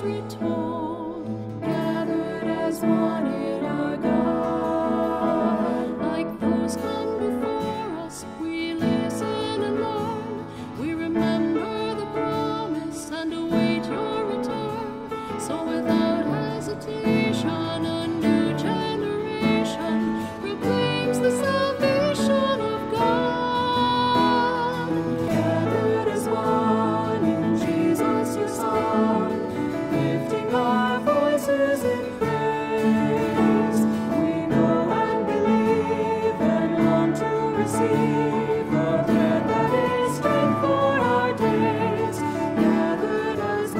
stories retold, gathered as one in our God. Like those come before us, we listen and learn. We remember the promise and await your return. So without hesitation, a new generation proclaims the salvation of God. Gathered as one in Jesus your Son, lifting our voices in praise. We know and believe and long to receive the bread that is strength for our days. Gathered as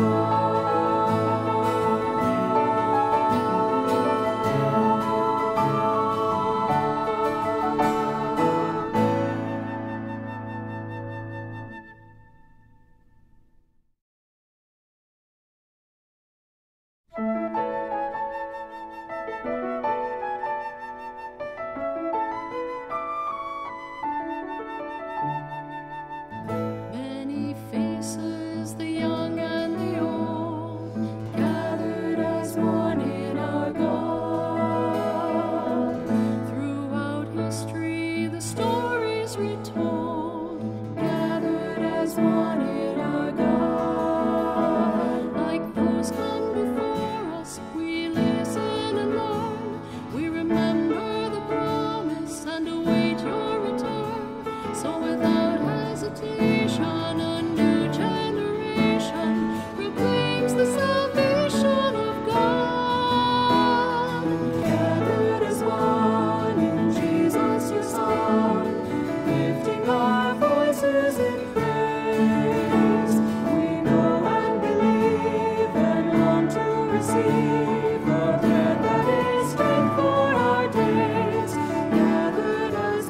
many faces, the young and the old, gathered as one in our God. Throughout history, the stories retold, gathered as one in our God. Like those come before us, we listen and learn. We remember the promise and await your return. So without hesitation, a new generation proclaims the salvation of God. Gathered as one in Jesus your Son, lifting our voices in praise. We know and believe and long to receive the bread that is strength for our days. Gathered as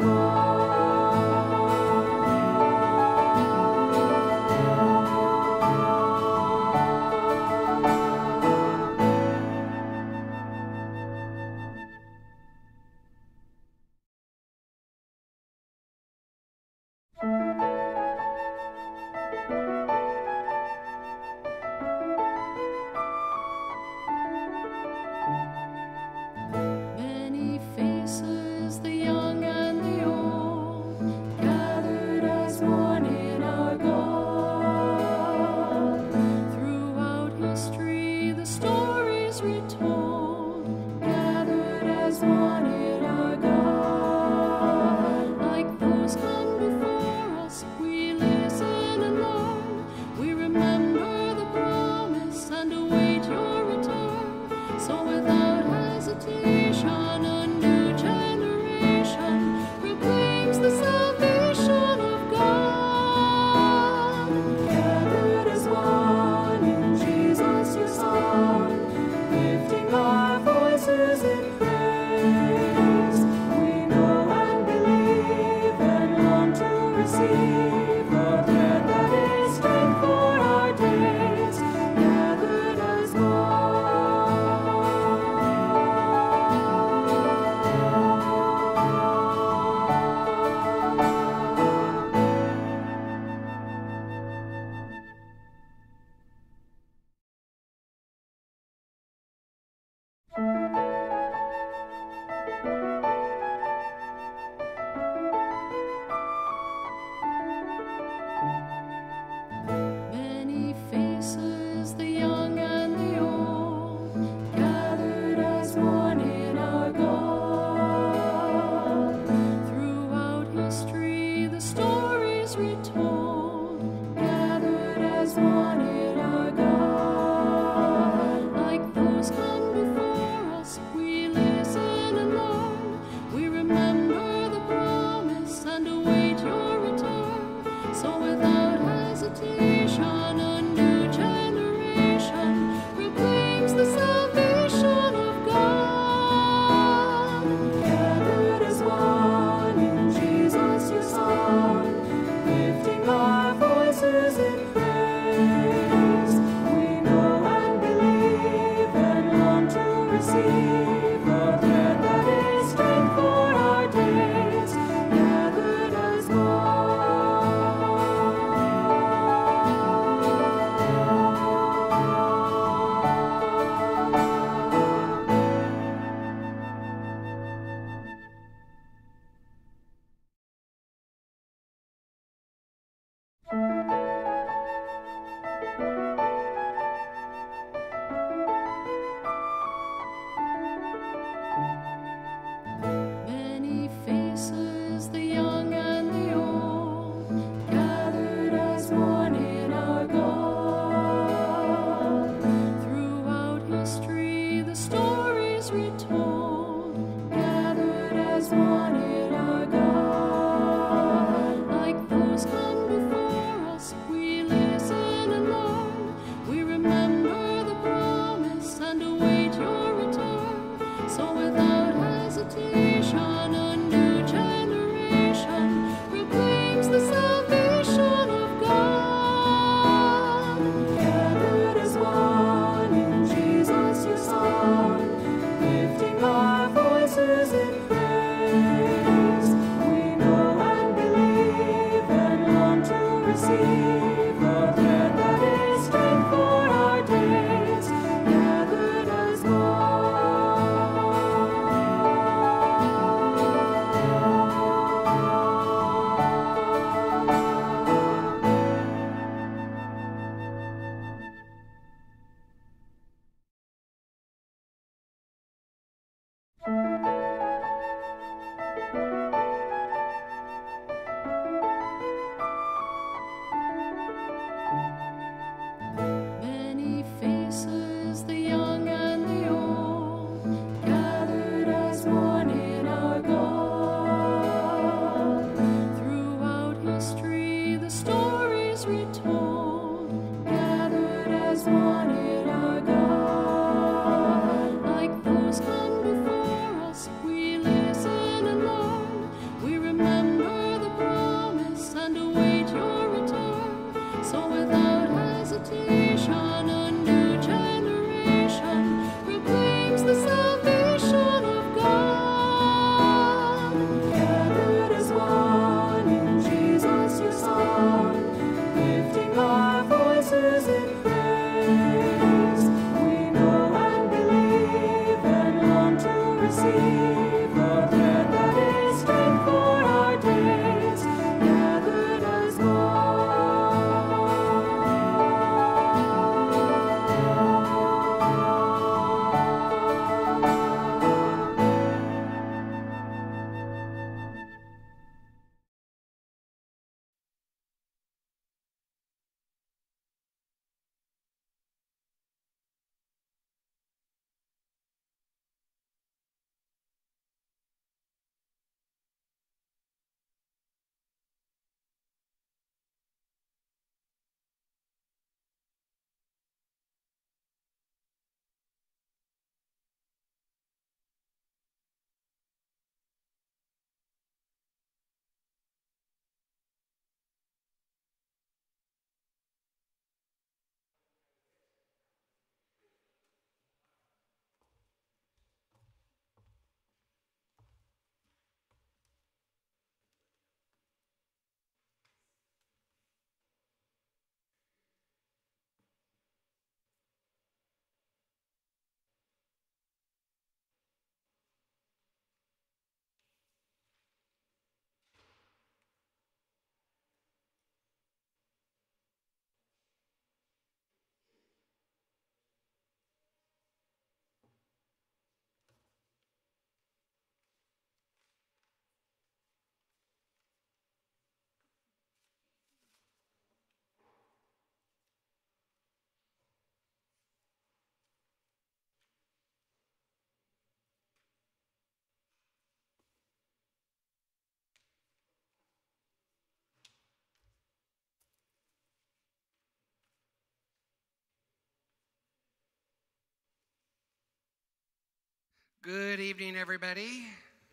Good evening, everybody.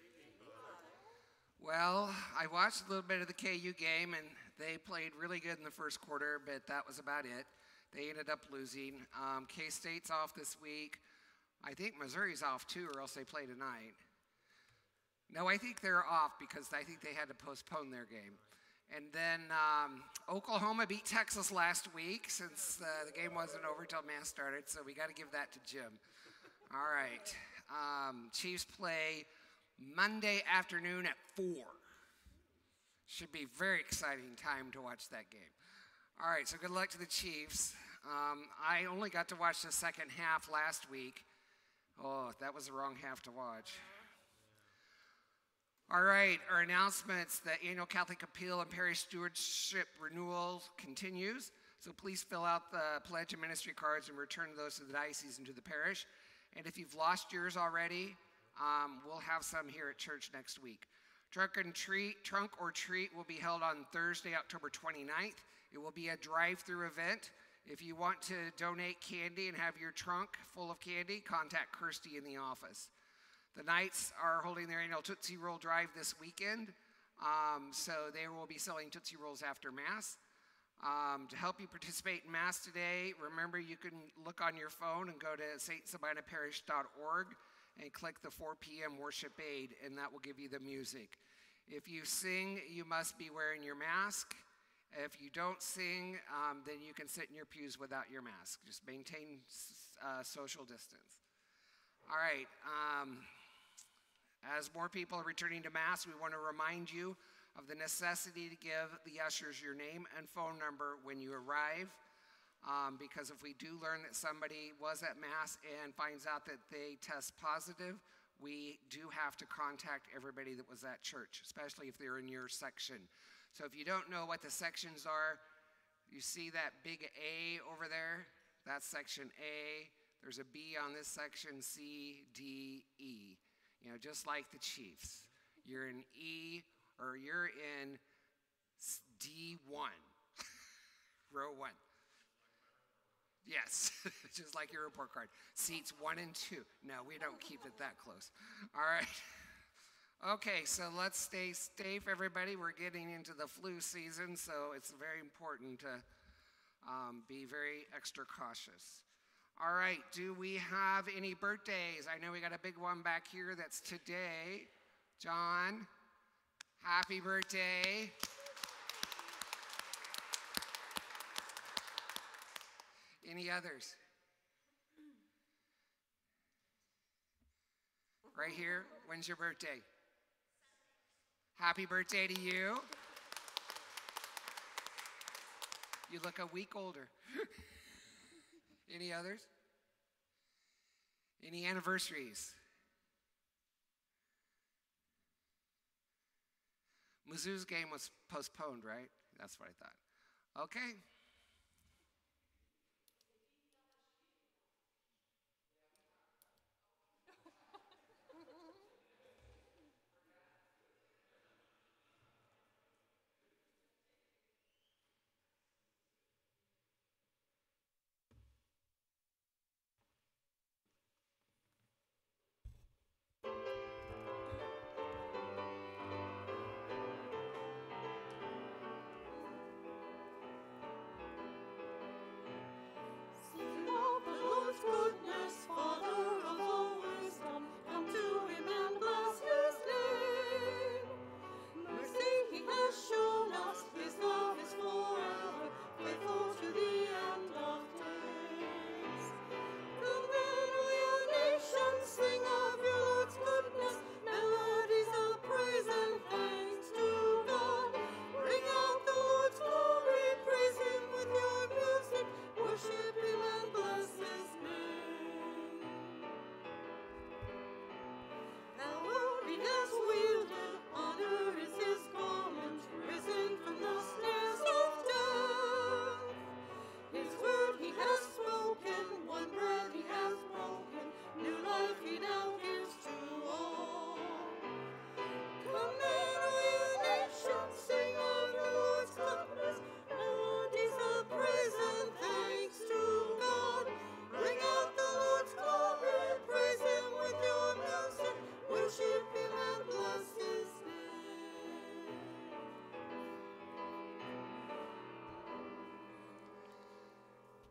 Well, I watched a little bit of the KU game, and they played really good in the first quarter, but that was about it. They ended up losing. K-State's off this week. I think Missouri's off too, or else they play tonight. No, I think they're off because I think they had to postpone their game. And then Oklahoma beat Texas last week since the game wasn't over till Mass started, so we got to give that to Jim. All right. Chiefs play Monday afternoon at 4. Should be a very exciting time to watch that game. All right, so good luck to the Chiefs. I only got to watch the second half last week. Oh, that was the wrong half to watch. All right, our announcements. The annual Catholic Appeal and Parish Stewardship Renewal continues. So please fill out the pledge and ministry cards and return those to the diocese and to the parish. And if you've lost yours already, we'll have some here at church next week. Trunk or Treat will be held on Thursday, October 29th. It will be a drive-through event. If you want to donate candy and have your trunk full of candy, contact Kirsty in the office. The Knights are holding their annual Tootsie Roll Drive this weekend, so they will be selling Tootsie Rolls after Mass. To help you participate in Mass today, remember you can look on your phone and go to stsabanaparish.org and click the 4 p.m. worship aid, and that will give you the music. If you sing, you must be wearing your mask. If you don't sing, then you can sit in your pews without your mask. Just maintain social distance. All right. As more people are returning to Mass, we want to remind you of the necessity to give the ushers your name and phone number when you arrive, because if we do learn that somebody was at Mass and finds out that they test positive, we do have to contact everybody that was at church, especially if they're in your section. So if you don't know what the sections are, you see that big A over there? That's section A. There's a B on this section, C, D, E. You know, just like the Chiefs. You're in E, or you're in D1, row 1. Yes, just like your report card. Seats 1 and 2. No, we don't keep it that close. All right. Okay, so let's stay safe, everybody. We're getting into the flu season, so it's very important to be very extra cautious. All right, do we have any birthdays? I know we got a big one back here that's today. John, happy birthday. Any others? Right here, when's your birthday? Happy birthday to you. You look a week older. Any others? Any anniversaries? Mizzou's game was postponed, right? That's what I thought. Okay.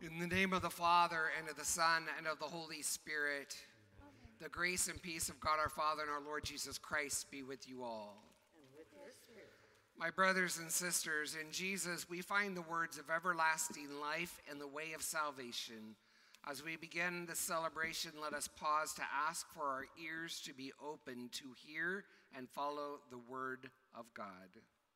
In the name of the Father, and of the Son, and of the Holy Spirit, the grace and peace of God our Father and our Lord Jesus Christ be with you all. My brothers and sisters, in Jesus we find the words of everlasting life and the way of salvation. As we begin this celebration, let us pause to ask for our ears to be open to hear and follow the word of God.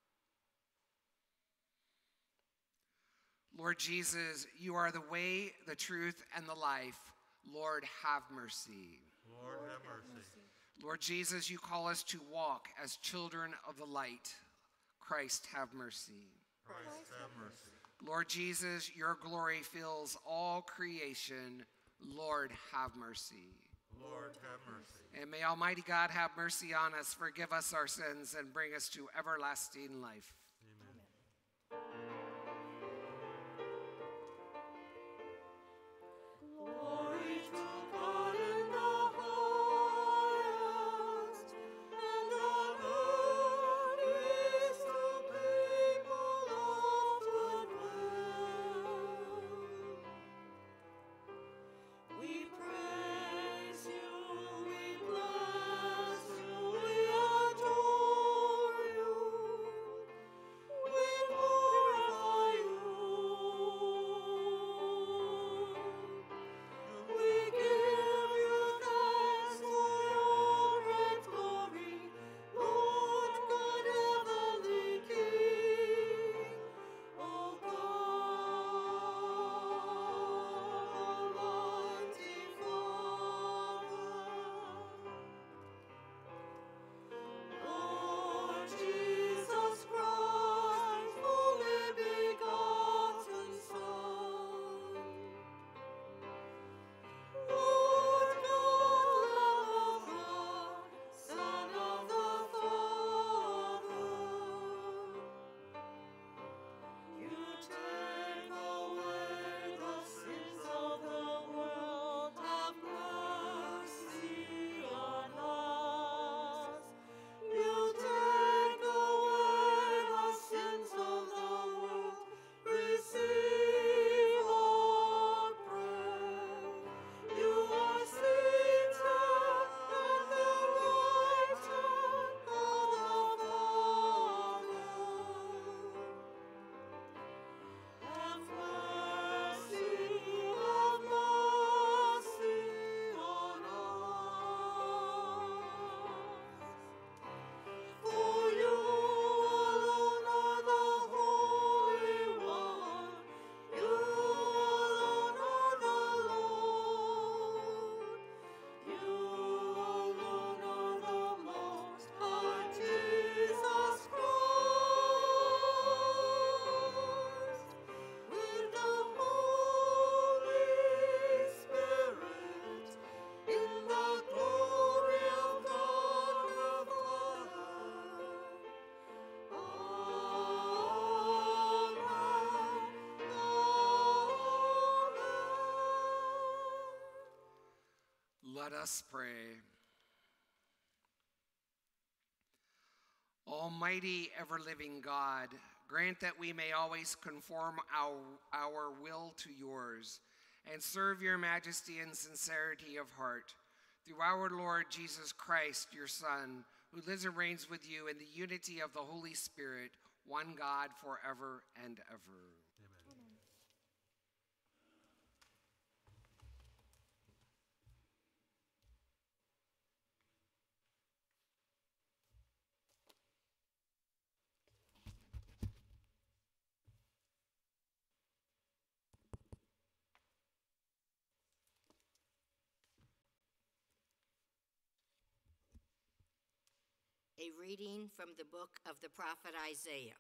Lord Jesus, you are the way, the truth, and the life. Lord, have mercy. Lord, have mercy. Lord Jesus, you call us to walk as children of the light. Christ, have mercy. Christ, have mercy. Lord Jesus, your glory fills all creation. Lord, have mercy. Lord, have mercy. And may Almighty God have mercy on us, forgive us our sins, and bring us to everlasting life. Amen. Glory to God in the highest, and on earth peace to people of good will. We praise you, we bless you, we adore you, we glorify you. We give you thanks for your great glory, Lord God, heavenly King, O God, Almighty Father. Lord Jesus Christ, only begotten Son. Lord God, Lamb of God, Son of the Father, you take away the sins of the world, have mercy on us. You take away the sins of the world, receive our prayer. You are seated at the right hand of the Father. Have mercy on us. For you alone are the Holy One. You alone are the Lord. You alone are the Most High Jesus Christ, with the Holy Spirit, in the glory of God the Father. Amen. Let us pray. Almighty, ever-living God, grant that we may always conform our will to yours and serve your majesty in sincerity of heart. Through our Lord Jesus Christ, your Son, who lives and reigns with you in the unity of the Holy Spirit, one God forever and ever. Amen. A reading from the book of the prophet Isaiah.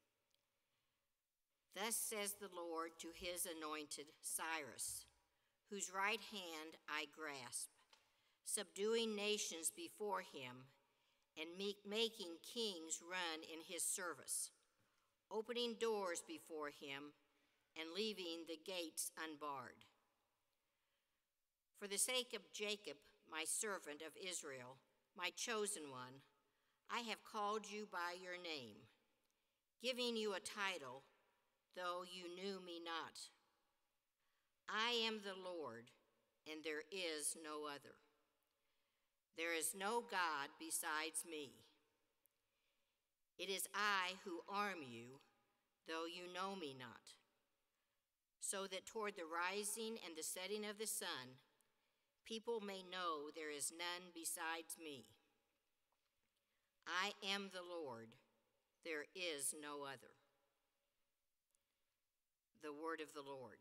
Thus says the Lord to his anointed Cyrus, whose right hand I grasp, subduing nations before him and making kings run in his service, opening doors before him and leaving the gates unbarred. For the sake of Jacob, my servant of Israel, my chosen one, I have called you by your name, giving you a title, though you knew me not. I am the Lord, and there is no other. There is no God besides me. It is I who arm you, though you know me not, so that toward the rising and the setting of the sun, people may know there is none besides me. I am the Lord, there is no other. The word of the Lord.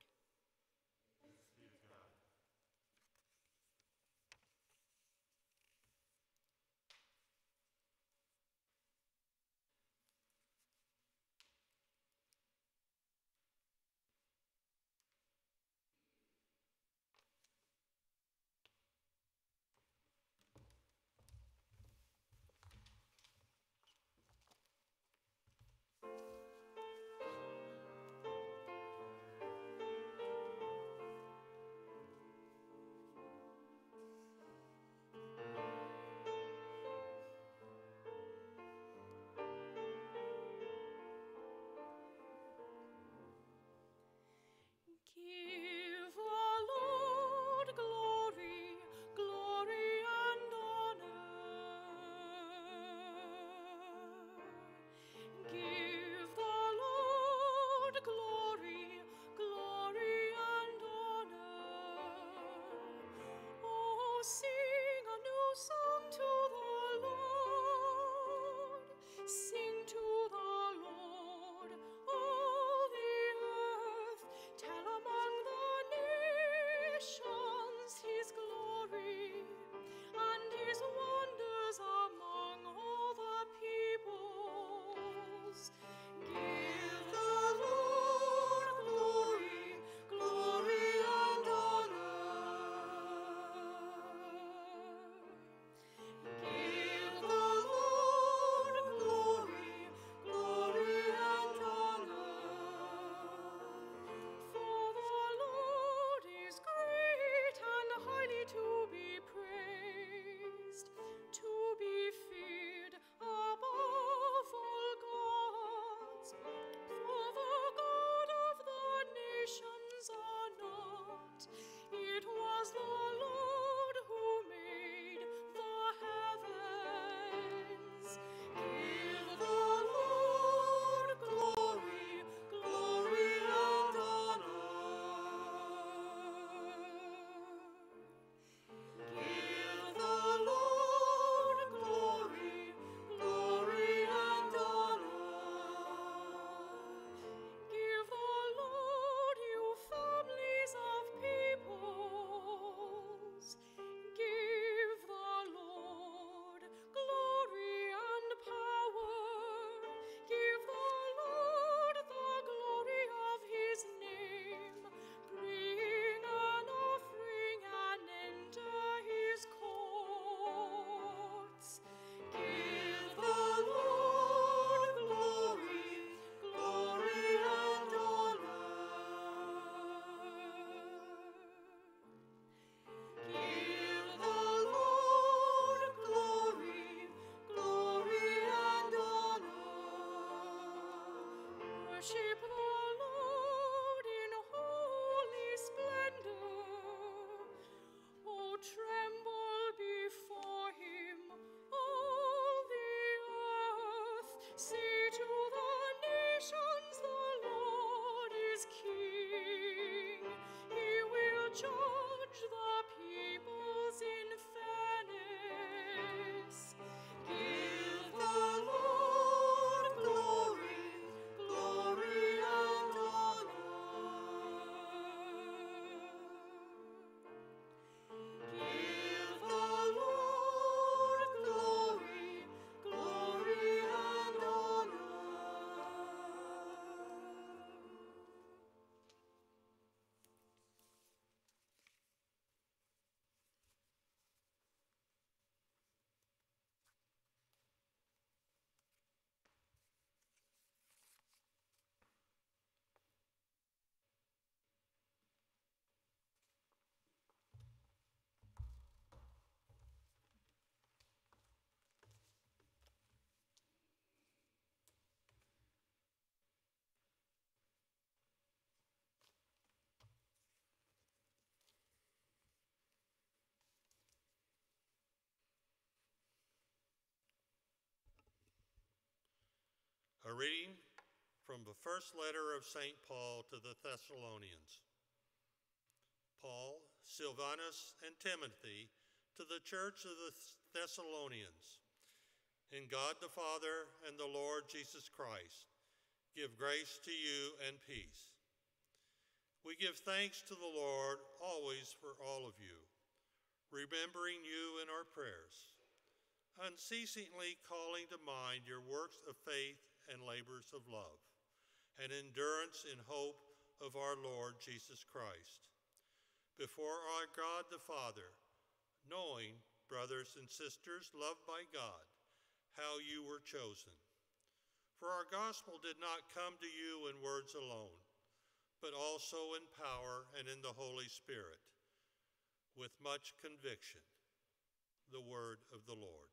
A reading from the first letter of St. Paul to the Thessalonians. Paul, Silvanus, and Timothy, to the church of the Thessalonians. In God the Father and the Lord Jesus Christ, give grace to you and peace. We give thanks to the Lord always for all of you, remembering you in our prayers, unceasingly calling to mind your works of faith and labors of love, and endurance in hope of our Lord Jesus Christ. Before our God the Father, knowing, brothers and sisters, loved by God, how you were chosen. For our gospel did not come to you in words alone, but also in power and in the Holy Spirit, with much conviction. The word of the Lord.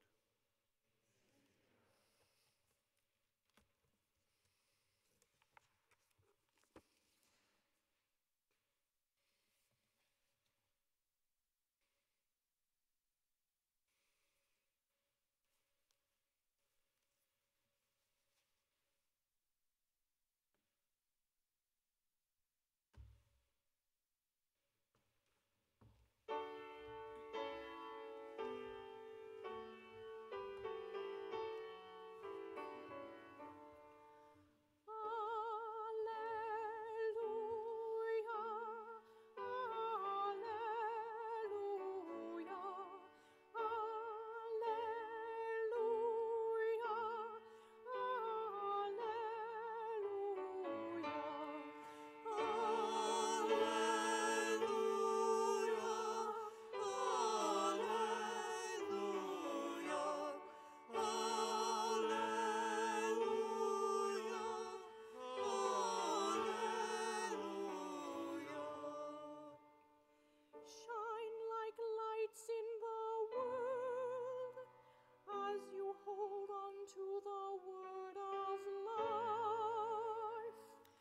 Shine like lights in the world as you hold on to the word of life.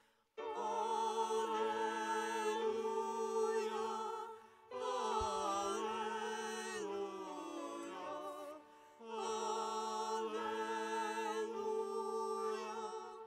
Alleluia, alleluia, alleluia,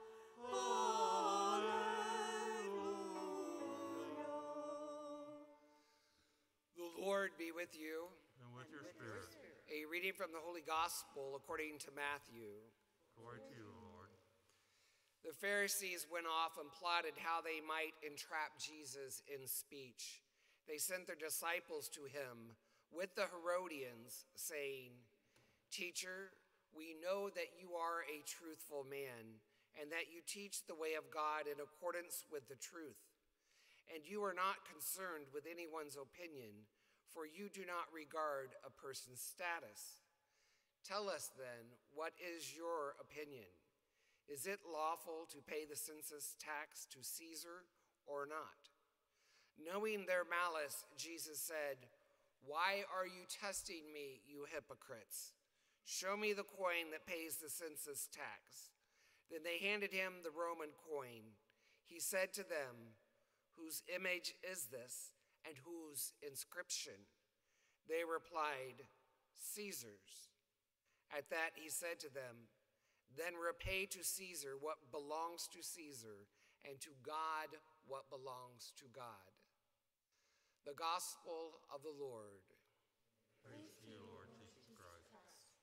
alleluia. The Lord be with you. And with your spirit. A reading from the Holy Gospel according to Matthew. Glory to you, Lord. The Pharisees went off and plotted how they might entrap Jesus in speech. They sent their disciples to him with the Herodians, saying, "Teacher, we know that you are a truthful man, and that you teach the way of God in accordance with the truth. And you are not concerned with anyone's opinion, for you do not regard a person's status. Tell us then, what is your opinion? Is it lawful to pay the census tax to Caesar or not?" Knowing their malice, Jesus said, "Why are you testing me, you hypocrites? Show me the coin that pays the census tax." Then they handed him the Roman coin. He said to them, "Whose image is this, and whose inscription?" They replied, "Caesar's." At that he said to them, "Then repay to Caesar what belongs to Caesar, and to God what belongs to God." The Gospel of the Lord. Praise to you, Lord Jesus Christ.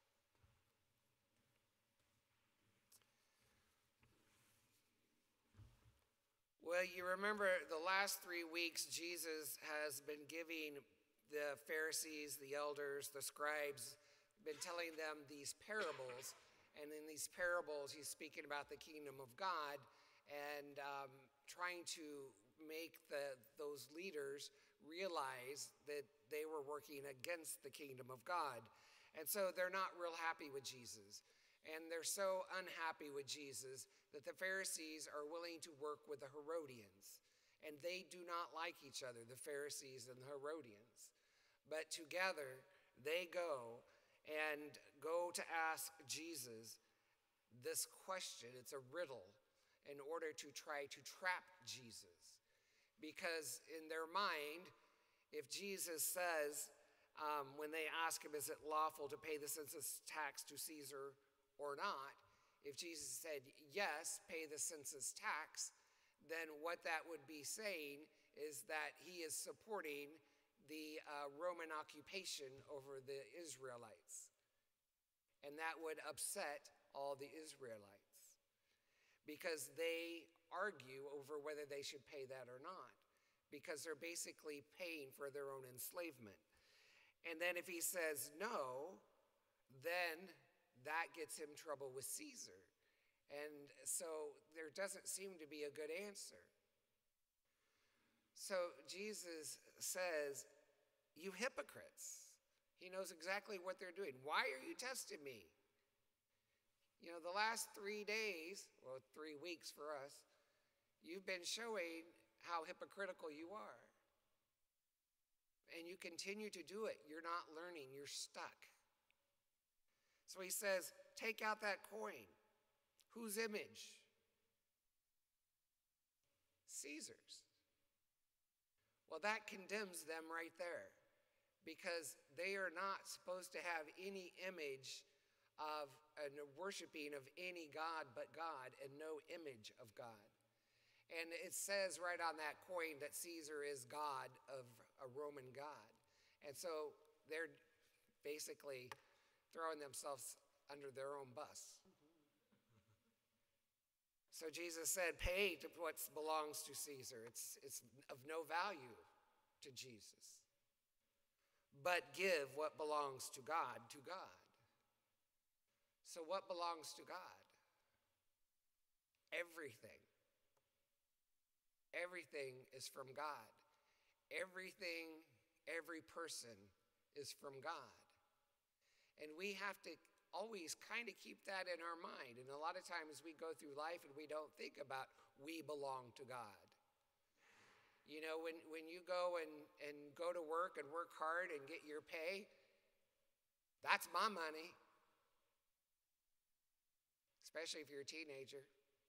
Well, you remember the last 3 weeks, Jesus has been giving the Pharisees, the elders, the scribes, been telling them these parables. And in these parables, he's speaking about the kingdom of God and trying to make those leaders realize that they were working against the kingdom of God. And so they're not real happy with Jesus. And they're so unhappy with Jesus that the Pharisees are willing to work with the Herodians. And they do not like each other, the Pharisees and the Herodians. But together they go to ask Jesus this question. It's a riddle in order to try to trap Jesus. Because in their mind, if Jesus says, when they ask him, is it lawful to pay the census tax to Caesar or not, If Jesus said, yes, pay the census tax, then what that would be saying is that he is supporting the Roman occupation over the Israelites. And that would upset all the Israelites because they argue over whether they should pay that or not, because they're basically paying for their own enslavement. And then if he says no, then that gets him trouble with Caesar. And so there doesn't seem to be a good answer. So Jesus says, you hypocrites. He knows exactly what they're doing. Why are you testing me? You know, the last 3 days, well, 3 weeks for us, you've been showing how hypocritical you are. And you continue to do it. You're not learning. You're stuck. So he says, take out that coin. Whose image? Caesar's. Well, that condemns them right there, because they are not supposed to have any image of and worshiping of any god but God, and no image of God. And it says right on that coin that Caesar is God of a Roman god. And so they're basically throwing themselves under their own bus. So Jesus said, pay to what belongs to Caesar. It's of no value to Jesus. But give what belongs to God to God. So what belongs to God? Everything. Everything is from God. Everything, every person is from God. And we have to always kind of keep that in our mind. And a lot of times we go through life and we don't think about we belong to God. You know, when you go and go to work and work hard and get your pay, that's my money. Especially if you're a teenager.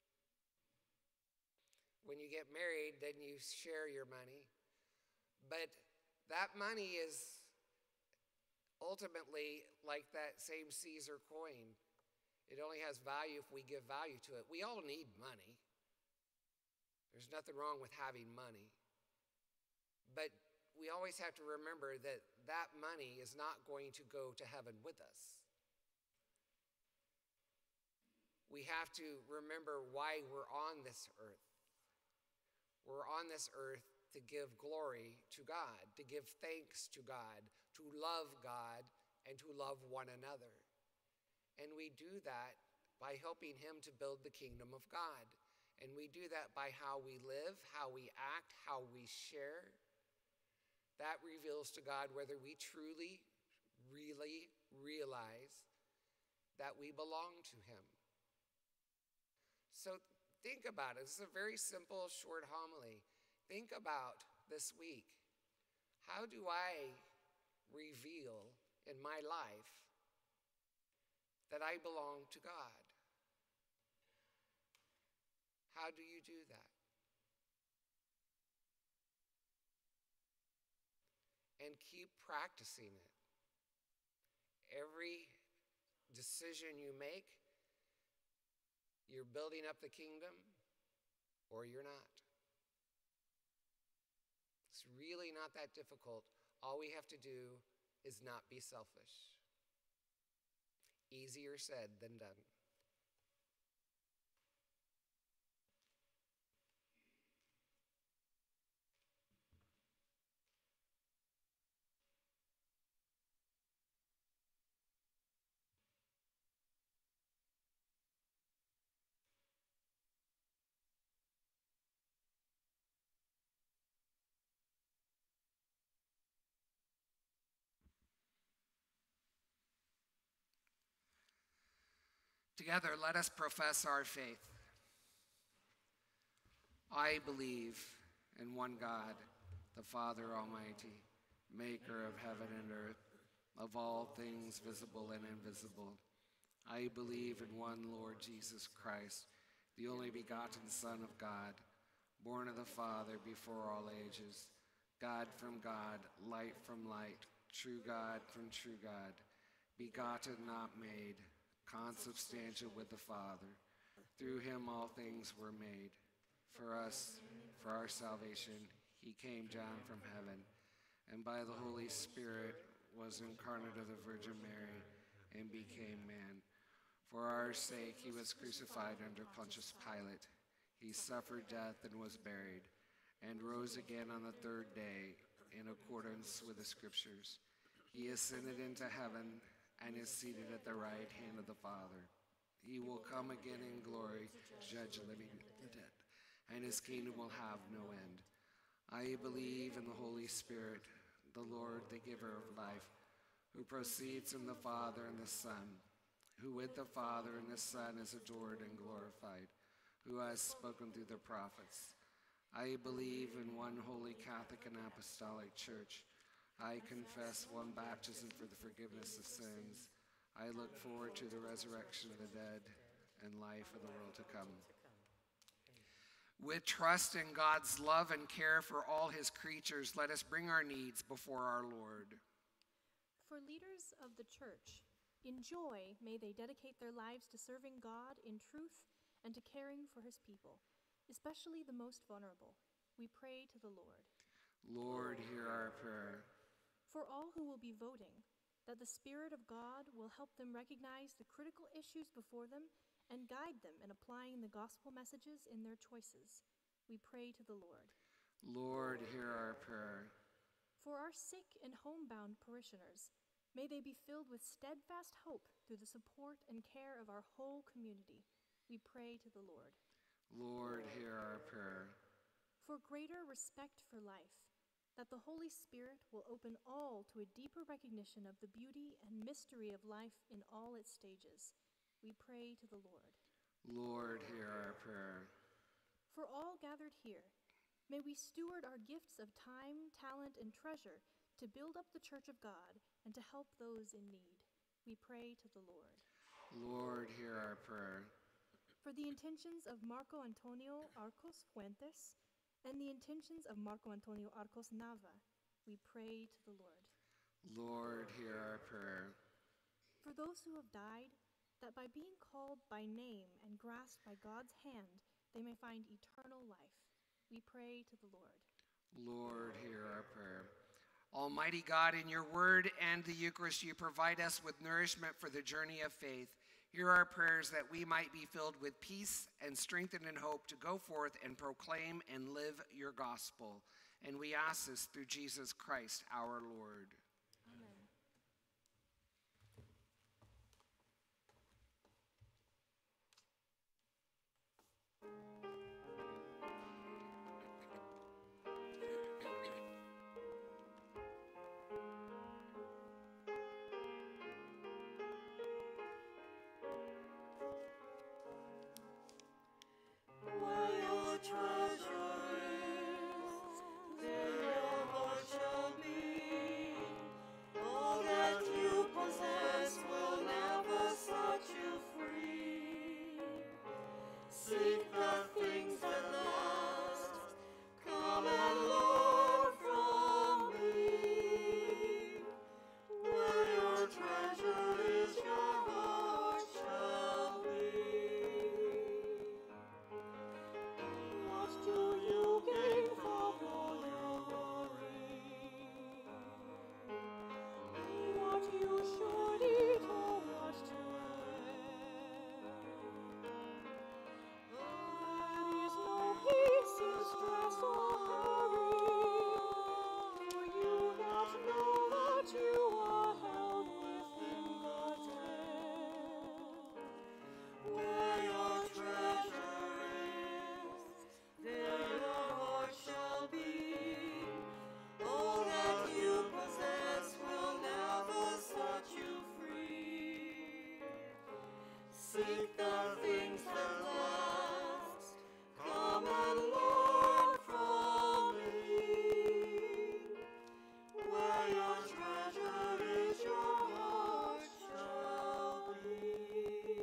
When you get married, then you share your money. But that money is ultimately like that same Caesar coin. It only has value if we give value to it. We all need money. There's nothing wrong with having money. But we always have to remember that that money is not going to go to heaven with us. We have to remember why we're on this earth. We're on this earth to give glory to God, to give thanks to God, to love God, and to love one another. And we do that by helping him to build the kingdom of God. And we do that by how we live, how we act, how we share. That reveals to God whether we truly, really realize that we belong to him. So think about it. This is a very simple, short homily. Think about this week. How do I reveal in my life that I belong to God? How do you do that? And keep practicing it. Every decision you make, you're building up the kingdom or you're not. It's really not that difficult. All we have to do is not be selfish. Easier said than done. Together, let us profess our faith. I believe in one God, the Father Almighty, maker of heaven and earth, of all things visible and invisible. I believe in one Lord Jesus Christ, the only begotten Son of God, born of the Father before all ages, God from God, light from light, true God from true God, begotten, not made, consubstantial with the Father. Through him all things were made. For us, for our salvation, he came down from heaven, and by the Holy Spirit was incarnate of the Virgin Mary and became man. For our sake he was crucified under Pontius Pilate. He suffered death and was buried, and rose again on the third day in accordance with the Scriptures. He ascended into heaven and is seated at the right hand of the Father. He will come again in glory to judge the living and the dead, and his kingdom will have no end. I believe in the Holy Spirit, the Lord, the giver of life, who proceeds from the Father and the Son, who with the Father and the Son is adored and glorified, who has spoken through the prophets. I believe in one holy Catholic and Apostolic Church. I confess one baptism for the forgiveness of sins. I look forward to the resurrection of the dead and life of the world to come. With trust in God's love and care for all his creatures, let us bring our needs before our Lord. For leaders of the church, in joy may they dedicate their lives to serving God in truth and to caring for his people, especially the most vulnerable. We pray to the Lord. Lord, hear our prayer. For all who will be voting, that the Spirit of God will help them recognize the critical issues before them and guide them in applying the gospel messages in their choices. We pray to the Lord. Lord, hear our prayer. For our sick and homebound parishioners, may they be filled with steadfast hope through the support and care of our whole community. We pray to the Lord. Lord, hear our prayer. For greater respect for life, that the Holy Spirit will open all to a deeper recognition of the beauty and mystery of life in all its stages. We pray to the Lord. Lord, hear our prayer. For all gathered here, may we steward our gifts of time, talent, and treasure to build up the church of God and to help those in need. We pray to the Lord. Lord, hear our prayer. For the intentions of Marco Antonio Arcos Fuentes and the intentions of Marco Antonio Arcos Nava, we pray to the Lord. Lord, hear our prayer. For those who have died, that by being called by name and grasped by God's hand, they may find eternal life. We pray to the Lord. Lord, hear our prayer. Almighty God, in your word and the Eucharist, you provide us with nourishment for the journey of faith. Hear our prayers that we might be filled with peace and strengthened in hope to go forth and proclaim and live your gospel. And we ask this through Jesus Christ, our Lord. Amen. Where your treasure is, there your heart shall be. All that you possess will never set you free. Seek the things that last, come and learn from me. Where your treasure is, your heart shall be. What do you gain from all your worry? What you should eat or what to wear? There is no peace in stress or hurry. Do you not know that you are held within God's hand? Where your treasure is, there your heart shall be. All that you possess will never set you free. Seek the things that last, come and learn from me. Where your treasure is, your heart shall be.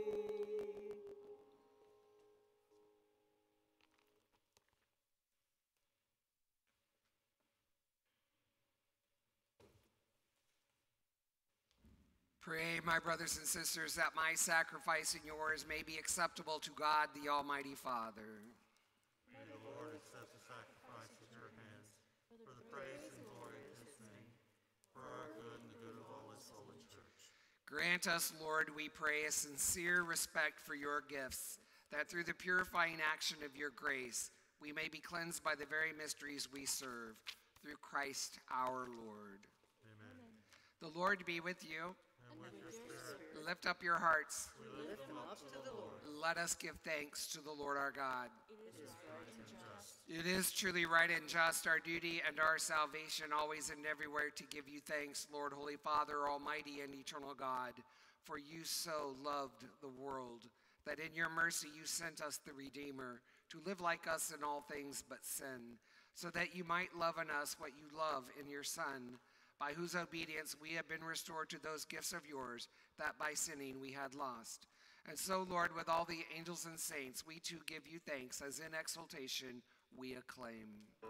Pray, my brothers and sisters, that my sacrifice and yours may be acceptable to God, the Almighty Father. May the Lord accept the sacrifice at your hands for the praise and glory of his name, for our good and the good of all his holy church. Grant us, Lord, we pray, a sincere respect for your gifts, that through the purifying action of your grace, we may be cleansed by the very mysteries we serve, through Christ our Lord. Amen. The Lord be with you. And with your spirit, Lift up your hearts. we lift them up to the Lord. Let us give thanks to the Lord our God. It is right and just. It is truly right and just, our duty and our salvation, always and everywhere, to give you thanks, Lord, Holy Father, Almighty and eternal God. For you so loved the world, that in your mercy you sent us the Redeemer, to live like us in all things but sin, so that you might love in us what you love in your Son, by whose obedience we have been restored to those gifts of yours that by sinning we had lost. And so, Lord, with all the angels and saints, we too give you thanks, as in exaltation we acclaim.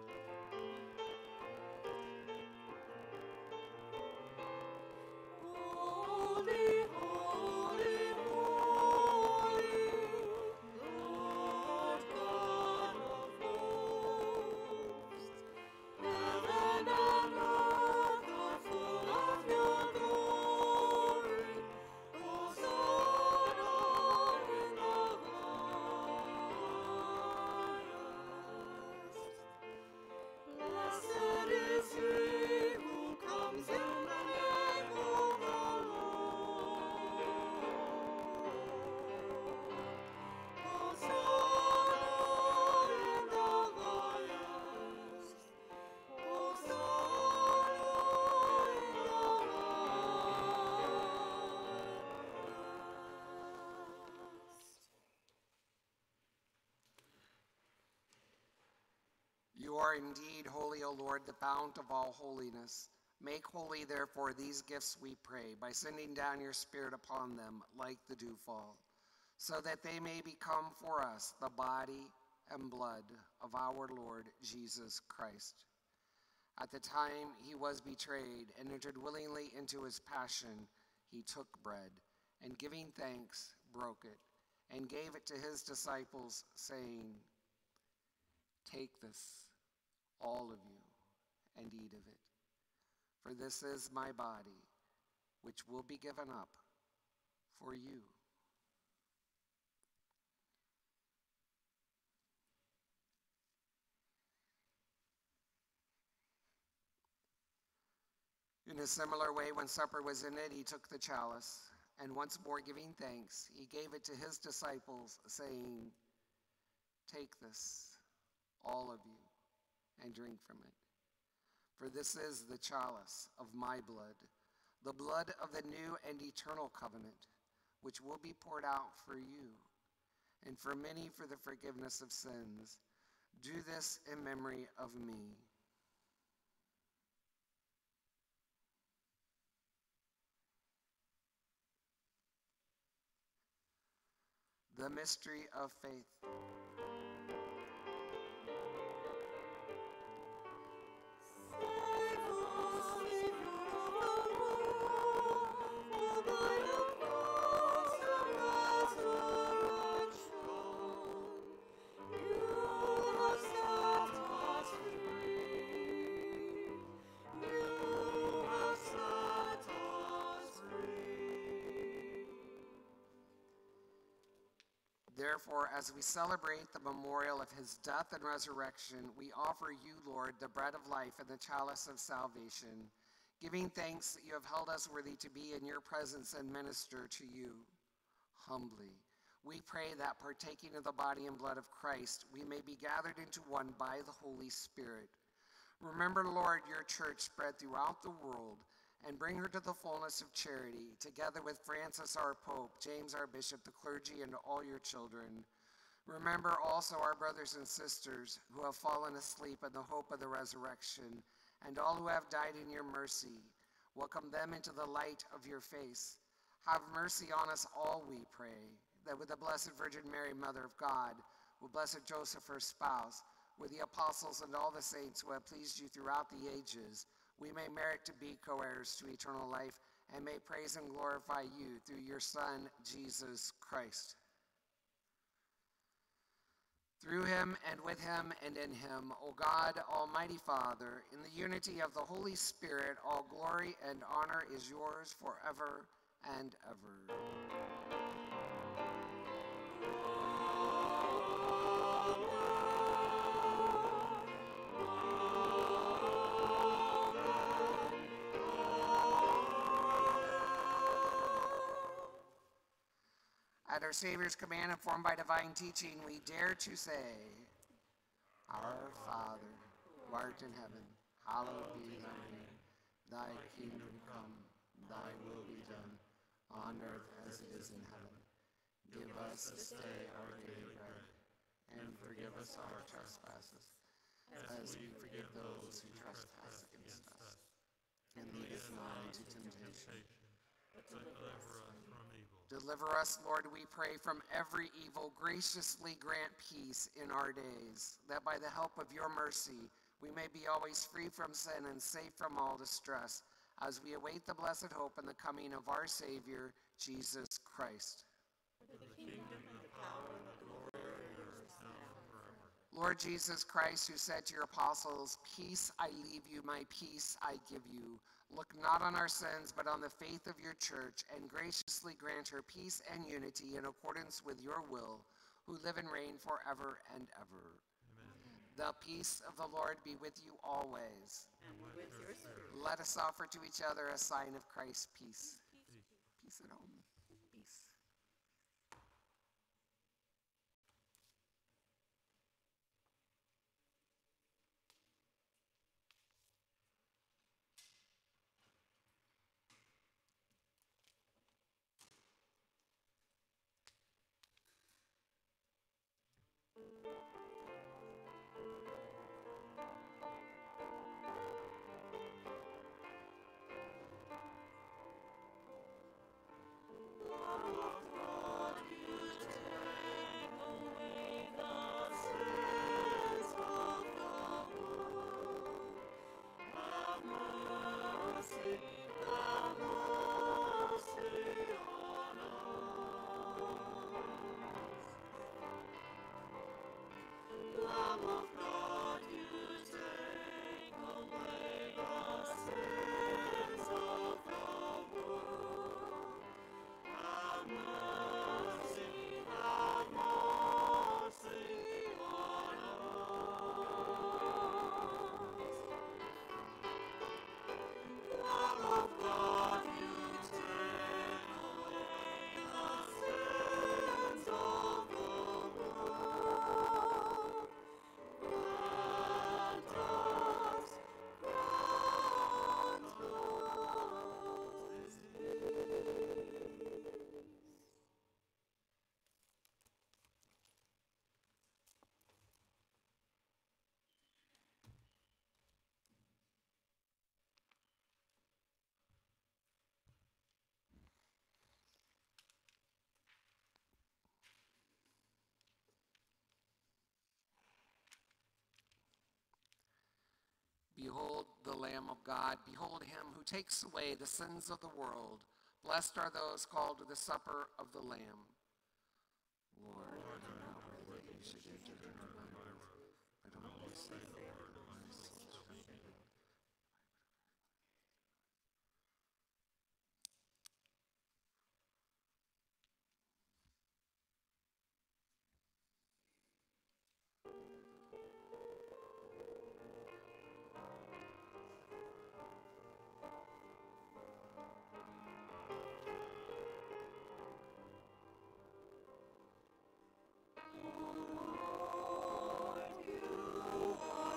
Holy, holy, holy, Lord God of hosts. Heaven and earth are full of your glory. Hosanna in the highest. Blessed is he who comes in the name of the Lord. Hosanna in the highest. Hosanna in the highest. You are indeed holy, O Lord, the fount of all holiness. Make holy, therefore, these gifts, we pray, by sending down your Spirit upon them like the dewfall, so that they may become for us the body and blood of our Lord Jesus Christ. At the time he was betrayed and entered willingly into his passion, he took bread, and giving thanks, broke it, and gave it to his disciples, saying, "Take this, all of you, and eat of it. For this is my body, which will be given up for you." In a similar way, when supper was ended, he took the chalice, and once more giving thanks, he gave it to his disciples, saying, "Take this, all of you, and drink from it. For this is the chalice of my blood, the blood of the new and eternal covenant, which will be poured out for you, and for many for the forgiveness of sins. Do this in memory of me." The mystery of faith. Save us, Savior of the world, for by the cross and resurrection, you have set us free. You have set us free. Therefore, as we celebrate the memorial of his death and resurrection, we offer you, Lord, the bread of life and the chalice of salvation, giving thanks that you have held us worthy to be in your presence and minister to you. Humbly, we pray that, partaking of the body and blood of Christ, we may be gathered into one by the Holy Spirit. Remember, Lord, your church spread throughout the world, and bring her to the fullness of charity, together with Francis our Pope, James our Bishop, the clergy, and all your children. Remember also our brothers and sisters who have fallen asleep in the hope of the resurrection, and all who have died in your mercy. Welcome them into the light of your face. Have mercy on us all, we pray, that with the Blessed Virgin Mary, Mother of God, with Blessed Joseph, her spouse, with the apostles and all the saints who have pleased you throughout the ages, we may merit to be co-heirs to eternal life and may praise and glorify you through your Son, Jesus Christ. Through him and with him and in him, O God, Almighty Father, in the unity of the Holy Spirit, all glory and honor is yours forever and ever. At our Savior's command, informed by divine teaching, we dare to say, Our Father, who art in heaven, hallowed be thy name. Thy kingdom come, thy will be done, on earth as it is in heaven. Give us this day our daily bread, and forgive us our trespasses, as we forgive those who trespass against us. And lead us not into temptation, but deliver us from evil. Deliver us, Lord, we pray, from every evil. Graciously grant peace in our days, that by the help of your mercy we may be always free from sin and safe from all distress, as we await the blessed hope and the coming of our Savior, Jesus Christ. Lord Jesus Christ, who said to your apostles, Peace I leave you, my peace I give you. Look not on our sins, but on the faith of your church, and graciously grant her peace and unity in accordance with your will, who live and reign forever and ever. Amen. The peace of the Lord be with you always. And with your spirit. Let us offer to each other a sign of Christ's peace. Peace at home. Peace. Behold the Lamb of God. Behold him who takes away the sins of the world. Blessed are those called to the supper of the Lamb. Lord, I am not worthy that you should enter into my roof, but only say the word, and my soul shall be healed. Lord, you are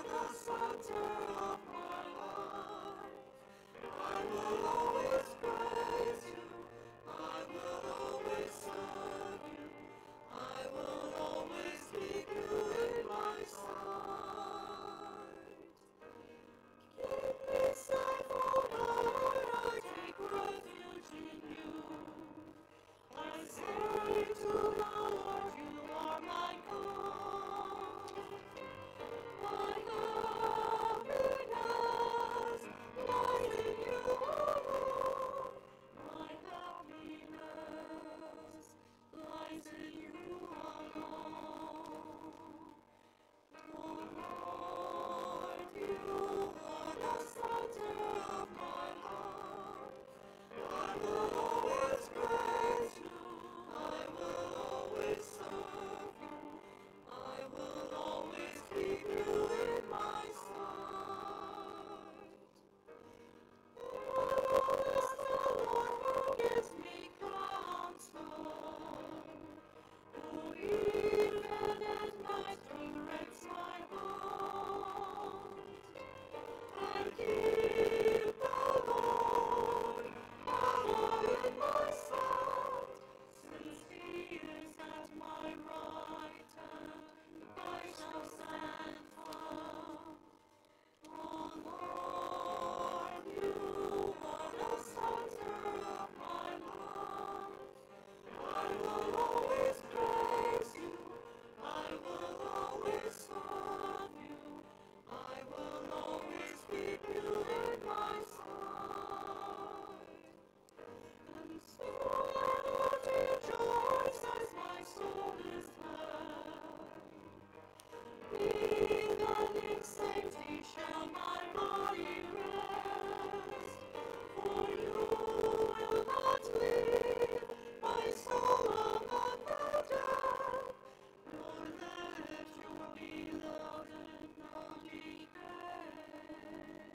shall my body rest, for you will not leave my soul among the dead, nor let your beloved now decay.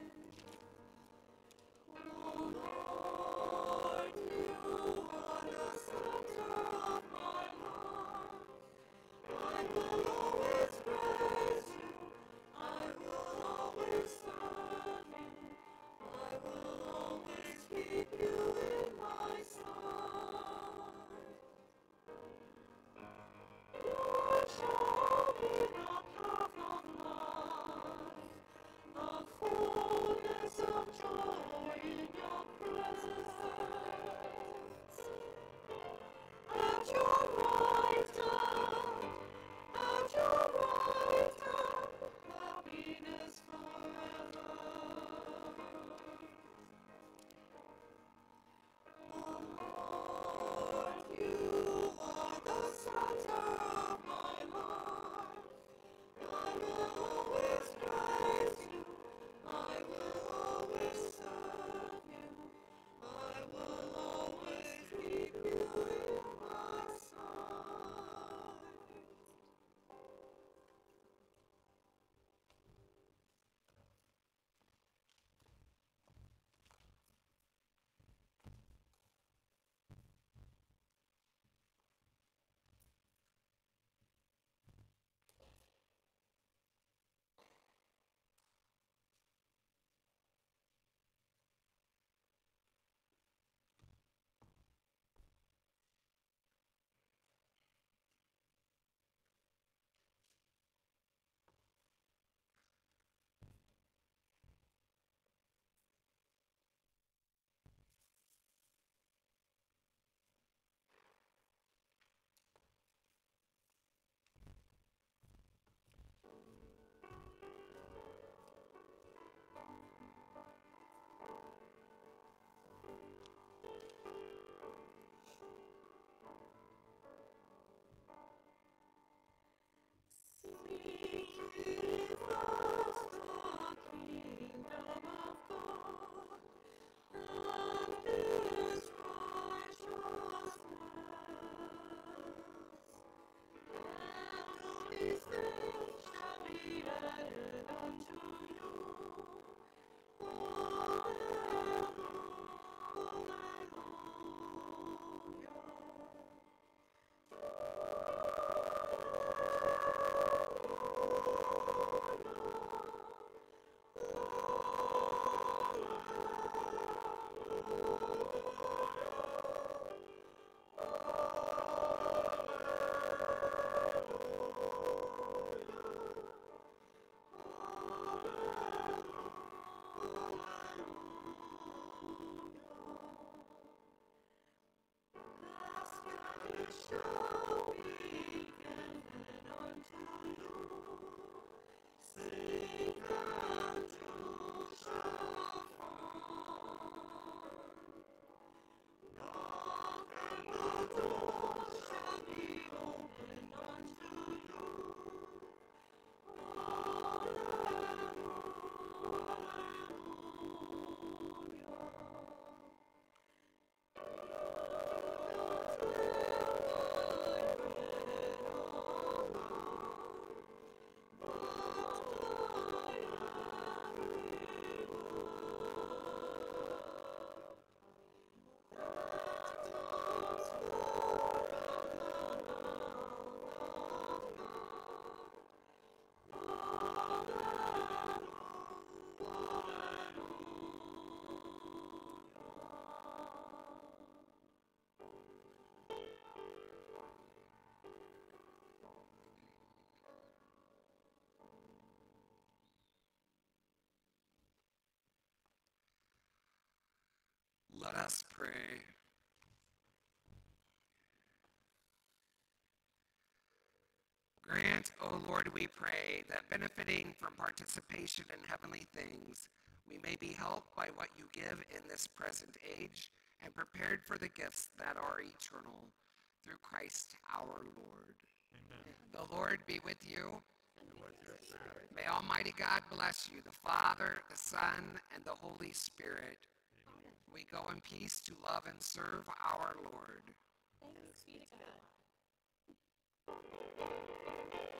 O Lord, you are the center of my life. I will always praise you. I will always serve you. I will always keep you in my sight. Lord, show me the path of life, the fullness of joy in your presence. At your right hand, at your right hand, happiness forever. Oh Lord, you are the center of my life. I will always praise you. I will always serve you. I will always keep you in my sight. Let us pray. Grant, O Lord, we pray, that benefiting from participation in heavenly things, we may be helped by what you give in this present age and prepared for the gifts that are eternal, through Christ our Lord. Amen. The Lord be with you. May Almighty God bless you, the Father, the Son, and the Holy Spirit. We go in peace to love and serve our Lord. Thanks be to God.